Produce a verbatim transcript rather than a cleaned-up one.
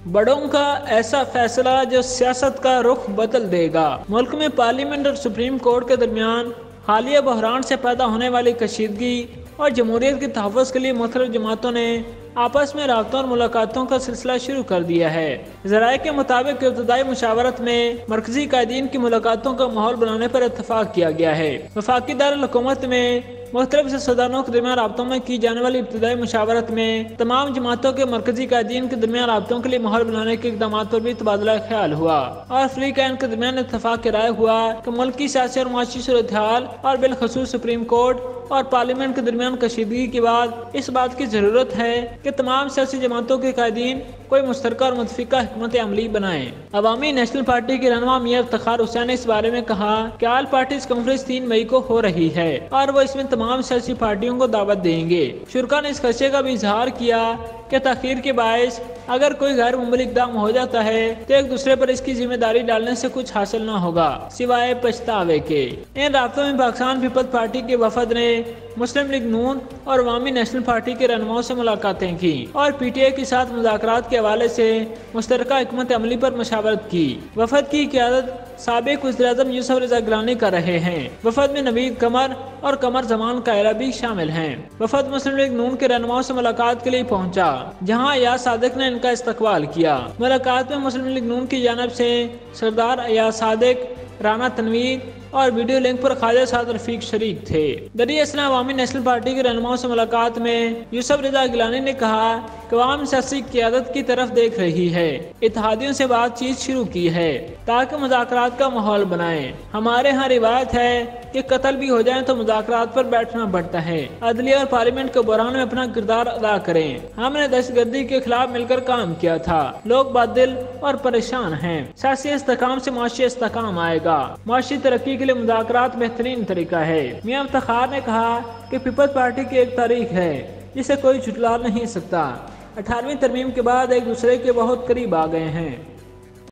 बड़ों का ऐसा फैसला जो सियासत का रुख बदल देगा। मुल्क में पार्लियामेंट और सुप्रीम कोर्ट के दरमियान हालिया बहरान से पैदा होने वाली कशीदगी और जमहूरियत के तहफ़्फ़ुज़ के लिए मुख्तलिफ जमातों ने आपस में राब्तों और मुलाकातों का सिलसिला शुरू कर दिया है। ज़राए के मुताबिक इब्तदाई मुशावरत में मरकजी कायदीन की मुलाकातों का माहौल बनाने पर इत्तफाक किया गया है। वफाकी दारुल हुकूमत में मुख्तलिफ सियासतदानों के दरमियान राब्तों में की जाने वाली इब्तदाई मुशावरत में तमाम जमातों के मरकजी कायदीन के दरमियान राब्तों के लिए माहौल बनाने के इक़दाम पर भी तबादला ख्याल हुआ और फ़रीक़ैन के दरमियान इत्तफाक की राय हुआ कि मुल्की सियासी और मुआशी सूरत हाल और बिलखसूस सुप्रीम कोर्ट और पार्लियामेंट के दरमियान कशीदगी के बाद इस बात की ज़रूरत है कि तमाम सियासी जमातों के कायदीन कोई मुश्तरका और मुतफ़िका हिकमत अमली बनाएं। अवामी नेशनल पार्टी के रहनुमा मियां इफ्तिखार हुसैन ने इस बारे में कहा कि ऑल पार्टीज कॉन्फ्रेंस तीन मई को हो रही है और वो इसमें तमाम सियासी पार्टियों को दावत देंगे। शुरा ने इस खदशे का भी इजहार किया कि ताख़ीर के बायस अगर कोई गैर मुमकिन इक़दाम हो जाता है तो एक दूसरे पर इसकी जिम्मेदारी डालने से कुछ हासिल न होगा सिवाय पछतावे के। इन राब्तों में पाकिस्तान पीपल्स पार्टी के वफद ने मुस्लिम लीग नून और अवामी नेशनल पार्टी के रहनुमाओं से मुलाकातें की और पी टी आई के साथ मुज़ाकरात के हवाले से मुश्तरका हिकमत अमली पर मशावरत की। वफद की क़यादत साबिक़ वज़ीर-ए-आज़म यूसुफ रज़ा गिलानी कर रहे हैं। वफद में नवीद कमर और कमर जमान कायरा भी शामिल हैं। वफद मुस्लिम लीग नून के रहनुमाओं से मुलाकात के लिए पहुंचा, जहां अयाज सादिक ने इनका इस्तकबाल किया। मुलाकात में मुस्लिम लीग नून की जानिब से सरदार अयाज सादिक, राना तनवीर और वीडियो लिंक पर ख्वाजा साद रफीक शरीक थे। दरिया इस्लाम अवामी नेशनल पार्टी के रहनुमाओं से मुलाकात में यूसुफ रज़ा गिलानी ने कहा कि अवाम सियासी क़यादत की तरफ देख रही है, इत्तेहादियों से बातचीत शुरू की है ताकि मुज़ाकरात का माहौल बनाएं। हमारे यहाँ रिवायत है कि कत्ल भी हो जाए तो मुज़ाकरात पर बैठना पड़ता है। अदलिया और पार्लियामेंट के बहरान में अपना किरदार अदा करें। हमने दहशतगर्दी के खिलाफ मिलकर काम किया था। लोग बादिल और परेशान हैं। सियासी इस्तेकाम से मुआशी इस्तेकाम आएगा। मुआशी तरक्की के लिए मुज़ाकरात बेहतरीन तरीका है। मियां इफ्तिखार ने कहा कि पीपल्स पार्टी की एक तारीख है जिसे कोई झुटला नहीं सकता। अठारहवीं तरमीम के बाद एक दूसरे के बहुत करीब आ गए हैं।